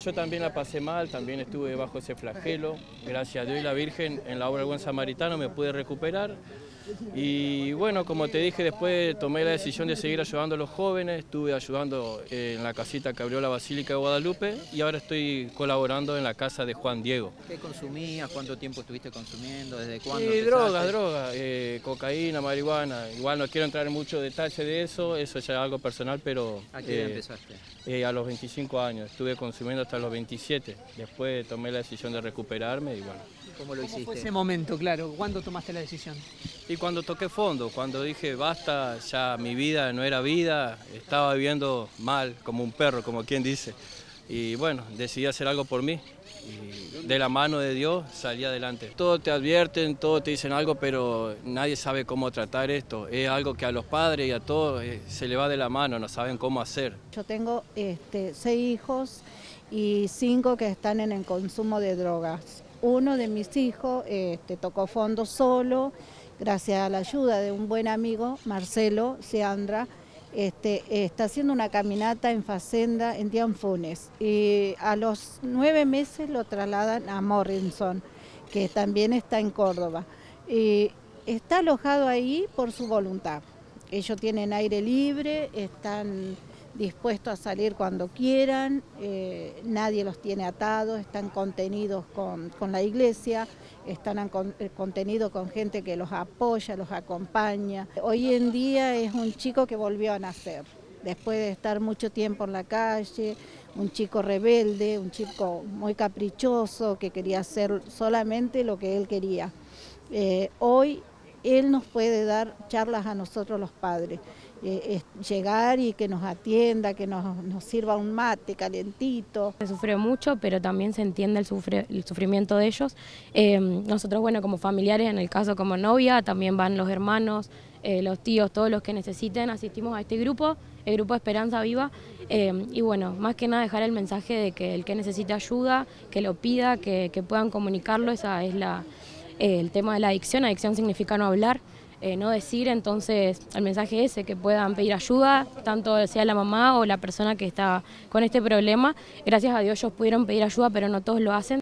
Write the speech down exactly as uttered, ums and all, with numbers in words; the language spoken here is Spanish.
yo también la pasé mal, también estuve bajo ese flagelo. Gracias a Dios y la Virgen, en la obra del Buen Samaritano me pude recuperar. Y bueno, como te dije, después tomé la decisión de seguir ayudando a los jóvenes, estuve ayudando en la casita que abrió la Basílica de Guadalupe y ahora estoy colaborando en la casa de Juan Diego. ¿Qué consumías? ¿Cuánto tiempo estuviste consumiendo? ¿Desde cuándo Y empezaste? drogas, drogas, eh, cocaína, marihuana. Igual no quiero entrar en mucho detalle de eso, eso ya es algo personal, pero... ¿A qué edad eh, empezaste? Eh, a los veinticinco años, estuve consumiendo hasta los veintisiete. Después tomé la decisión de recuperarme y bueno. ¿Cómo lo ¿Cómo fue hiciste? ese momento, claro? ¿Cuándo tomaste la decisión? Y cuando toqué fondo, cuando dije basta, ya mi vida no era vida, estaba viviendo mal, como un perro, como quien dice. Y bueno, decidí hacer algo por mí y de la mano de Dios salí adelante. Todos te advierten, todos te dicen algo, pero nadie sabe cómo tratar esto. Es algo que a los padres y a todos eh, se le va de la mano, no saben cómo hacer. Yo tengo este, seis hijos y cinco que están en el consumo de drogas. Uno de mis hijos este, tocó fondo solo, gracias a la ayuda de un buen amigo, Marcelo Seandra. Este, está haciendo una caminata en Facenda en Tianfunes y a los nueve meses lo trasladan a Morrison, que también está en Córdoba. Y está alojado ahí por su voluntad. Ellos tienen aire libre, están dispuestos a salir cuando quieran, eh, nadie los tiene atados, están contenidos con, con la iglesia, están con, eh, contenidos con gente que los apoya, los acompaña. Hoy en día es un chico que volvió a nacer, después de estar mucho tiempo en la calle, un chico rebelde, un chico muy caprichoso que quería hacer solamente lo que él quería. Eh, hoy él nos puede dar charlas a nosotros los padres. Eh, llegar y que nos atienda, que nos, nos sirva un mate calentito. Se sufre mucho, pero también se entiende el, sufre, el sufrimiento de ellos. Eh, nosotros, bueno, como familiares, en el caso como novia, también van los hermanos, eh, los tíos, todos los que necesiten, asistimos a este grupo, el grupo Esperanza Viva, eh, y bueno, más que nada dejar el mensaje de que el que necesite ayuda, que lo pida, que, que puedan comunicarlo, esa es la, eh, el tema de la adicción. Adicción significa no hablar. Eh, no decir, entonces el mensaje es ese, que puedan pedir ayuda, tanto sea la mamá o la persona que está con este problema. Gracias a Dios ellos pudieron pedir ayuda, pero no todos lo hacen.